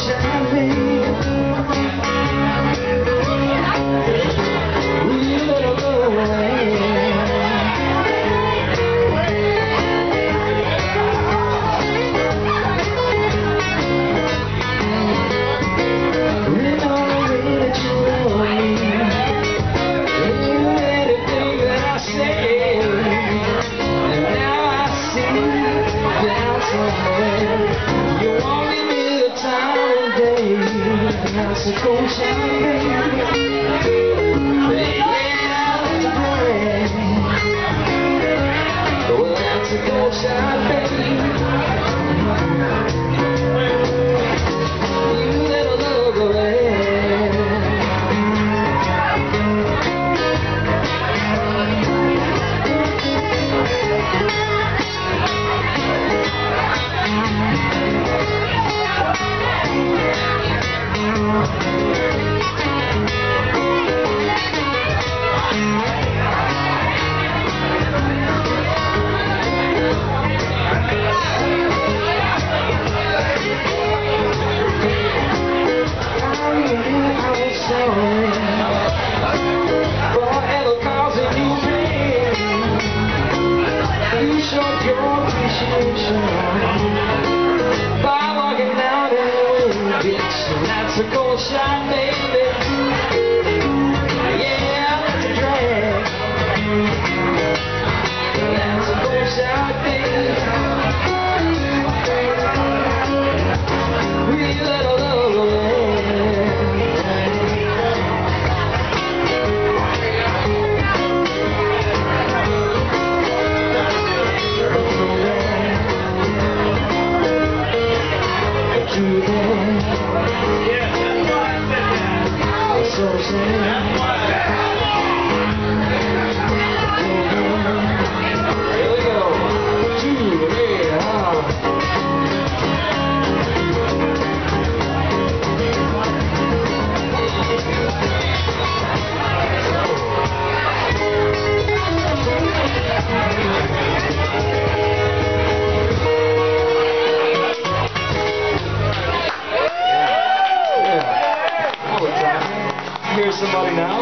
shine, baby. We let her go away. Ran all the way that you love me. And you let everything that I said. And now I see down somewhere. You're walking me the time of day. That's a cold shine, baby. Yeah, well, that's a cold shine, baby. You let her love away. Forever causing you pain. You showed your appreciation by walking down in the bitch. And that's a cold shot, baby. Yeah, that's a drag. That's a cold shot, baby. We let our love away. Here's somebody now.